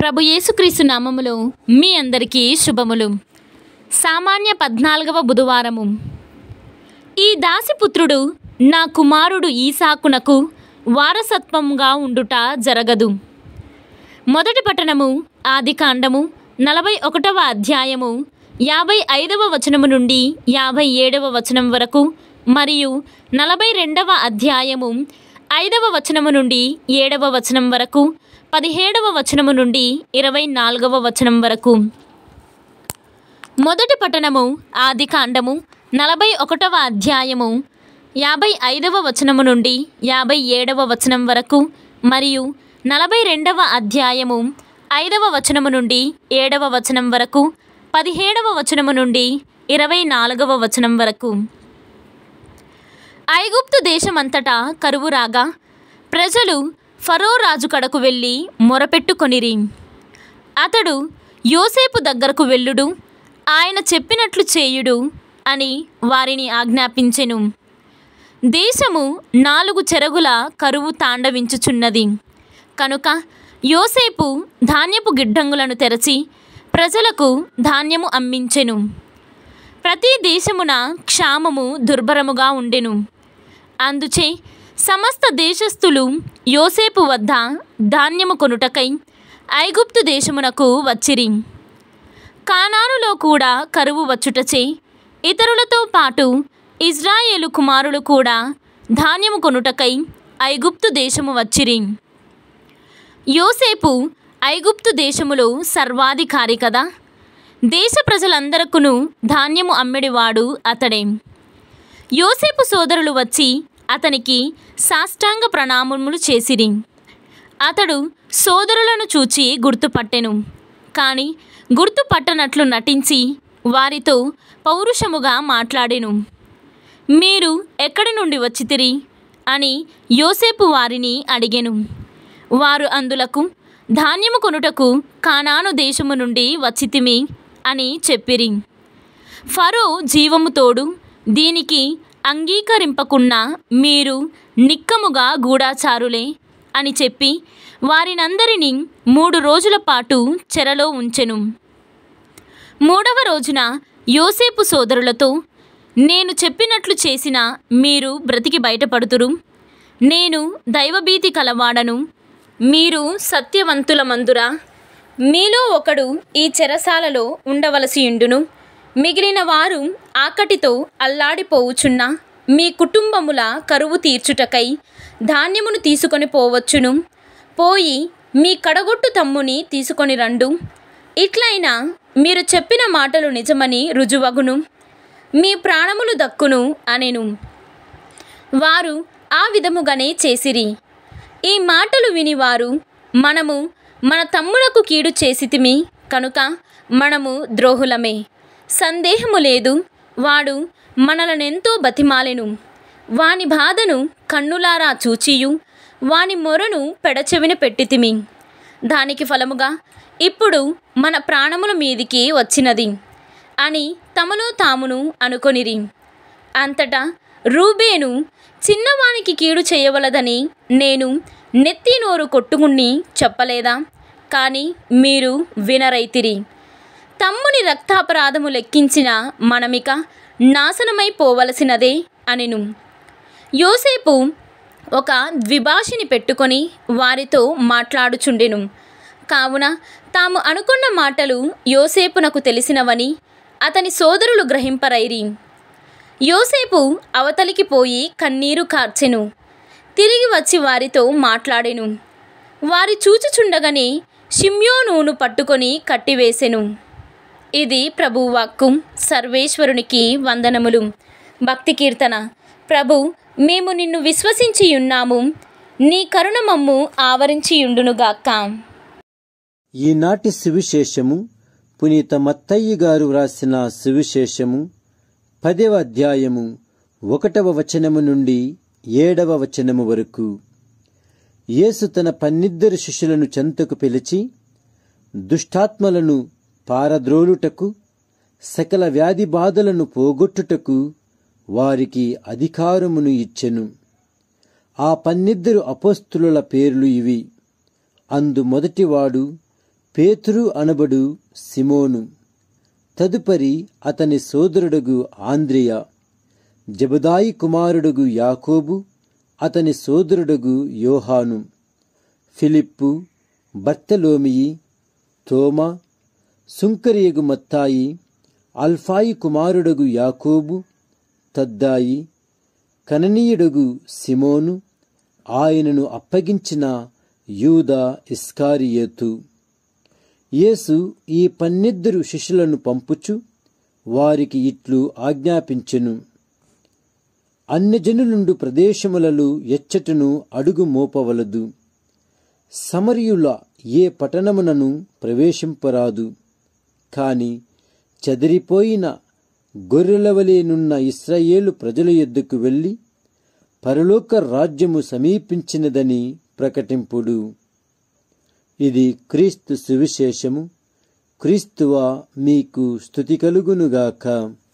ప్రభు యేసుక్రీస్తు నామములో మీ అందరికీ శుభములు. సామాన్య 14వ బుధవారము. ఈ దాసిపుత్రుడు నా కుమారుడు ఈసాకునకు వారసత్వముగా ఉండుట జరగదు. మొదటి పట్టణము ఆదికాండము 41వ అధ్యాయము 55వ వచనము నుండి 57వ వచనం వరకు మరియు 42వ అధ్యాయము 5వ వచనము నుండి 7వ వచనం వరకు 17వ వచనము నుండి 24వ వచనం వరకు. మొదటి పట్టణము ఆదికాండము 41వ అధ్యాయము 55వ వచనము నుండి 57వ వచనం వరకు మరియు 42వ అధ్యాయము 5వ వచనము నుండి 7వ వచనం వరకు 17వ వచనము నుండి 24వ వచనం వరకు. ఐగుప్తు దేశమంతటా కరువు రాగా ప్రజలు ఫరో రాజు కడకు వెళ్ళి మొరపెట్టుకొనిరి. అతడు యోసేపు దగ్గరకు వెళ్ళుడు, ఆయన చెప్పినట్లు చేయుడు అని వారిని ఆజ్ఞాపించెను. దేశము 4 చెరగుల కరువు తాండవించుచున్నది కనుక యోసేపు ధాన్యపు గిడ్డంగులను తెరచి ప్రజలకు ధాన్యము అమ్మించెను. ప్రతి దేశమున క్షామము దుర్భరముగా ఉండెను. అందుచే సమస్త దేశస్థులు యోసేపు వద్ద ధాన్యము కొనుటకై ఐగుప్తు దేశమునకు వచ్చిరి. కానానులో కూడా కరువు వచ్చుటచే ఇతరులతో పాటు ఇజ్రాయేలు కుమారులు కూడా ధాన్యము కొనుటకై ఐగుప్తు దేశము వచ్చిరి. యోసేపు ఐగుప్తు దేశములో సర్వాధికారి కదా. దేశ ప్రజలందరకును ధాన్యము అమ్మిడివాడు అతడే. యోసేపు సోదరులు వచ్చి అతనికి సాష్టాంగ ప్రణామములు చేసిరి. అతడు సోదరులను చూచి గుర్తుపట్టెను. కానీ గుర్తుపట్టనట్లు నటించి వారితో పౌరుషముగా మాట్లాడెను. మీరు ఎక్కడి నుండి వచ్చితిరి అని యోసేపు వారిని అడిగెను. వారు అందులకు ధాన్యము కొనుటకు కానాను దేశము నుండి వచ్చితిమి అని చెప్పిరి. ఫరో జీవము తోడు దీనికి అంగీకరింపకున్నా మీరు నిక్కముగా గూఢాచారులే అని చెప్పి వారినందరినీ 3 రోజుల పాటు చెరలో ఉంచెను. 3వ రోజున యోసేపు సోదరులతో, నేను చెప్పినట్లు చేసిన మీరు బ్రతికి బయటపడుతురు. నేను దైవభీతి కలవాడను, మీరు సత్యవంతులమందురా. మీలో ఒకడు ఈ చెరసాలలో ఉండవలసియుండును. మిగిలిన వారు ఆకటితో అల్లాడిపోవుచున్న మీ కుటుంబముల కరువు తీర్చుటకై ధాన్యమును తీసుకొని పోవచ్చును. పోయి మీ కడగొట్టు తమ్ముని తీసుకొని రండు. ఇట్లయినా మీరు చెప్పిన మాటలు నిజమని రుజువగును, మీ ప్రాణములు దక్కును అనెను. వారు ఆ విధముగానే చేసిరి. ఈ మాటలు వినివారు, మనము మన తమ్ములకు కీడు చేసితిమి కనుక మనము ద్రోహులమే. సందేహము లేదు, వాడు మనలనెంతో బతిమాలెను. వాని బాధను కన్నులారా చూచియు వాని మొరను పెడచెవిన పెట్టితిమి. దానికి ఫలముగా ఇప్పుడు మన ప్రాణముల మీదికి వచ్చినది అని తమలో తామును అనుకొనిరి. అంతటా రూబేను, చిన్నవానికి కీడు చేయవలదని నేను నెత్తి నోరు కొట్టుకుని చెప్పలేదా? కానీ మీరు వినరైతిరి. తమ్ముని రక్తాపరాధము లెక్కించిన మనమిక నాశనమైపోవలసినదే అనెను. యోసేపు ఒక ద్విభాషిని పెట్టుకొని వారితో మాట్లాడుచుండెను. కావున తాము అనుకున్న మాటలు యోసేపునకు తెలిసినవని అతని సోదరులు గ్రహింపరైరి. యోసేపు అవతలికి పోయి కన్నీరు కార్చెను. తిరిగి వచ్చి వారితో మాట్లాడెను. వారి చూచుచుండగానే షిమ్యోనును పట్టుకొని కట్టివేసెను. ఇది ప్రభువాక్కు. సర్వేశ్వరునికి వందనములు. భక్తి కీర్తన. ప్రభు, మేము నిన్ను విశ్వసించియున్నాము, నీ కరుణ మమ్ము ఆవరించియుండునుగాక. ఈనాటి సువిశేషము పునీత మత్తయ్య గారు వ్రాసిన సువిశేషము 10వ అధ్యాయము 1వ వచనము నుండి 7వ వచనము వరకు. యేసు తన 12 శిష్యులను చెంతకు పిలిచి దుష్టాత్మలను పారద్రోలుటకు, సకల వ్యాధి బాధలను పోగొట్టుటకు వారికి అధికారమును ఇచ్చెను. ఆ 12 అపోస్తలుల పేర్లు ఇవి. అందు మొదటివాడు పేతురు అనబడు సిమోను, తదుపరి అతని సోదరుడగు ఆంద్రియ, జెబెదాయి కుమారుడగు యాకోబు, అతని సోదరుడగు యోహాను, ఫిలిప్పు, బర్తలోమియి, తోమా, సుంకరియగు మత్తాయి, అల్ఫాయి కుమారుడగు యాకోబు, తద్దాయి, కననీయుడగు సిమోను, ఆయనను అప్పగించిన యూదా ఇస్కారియోతు. యేసు ఈ 12 శిష్యులను పంపుచు వారికి ఇట్లు ఆజ్ఞాపించెను: అన్యజనులుండు ప్రదేశములలో ఎచ్చటను అడుగు మోపవలదు. సమరయుల ఏ పట్టణమునను ప్రవేశింపరాదు. కాని చెదిరిపోయిన గొర్రెలవలెనున్న ఇశ్రాయేలు ప్రజల యొద్దకు వెళ్ళి, పరలోక రాజ్యము సమీపించినదని ప్రకటింపుడు. ఇది క్రీస్తు సువిశేషము. క్రీస్తువా మీకు స్తుతి కలుగునుగాక.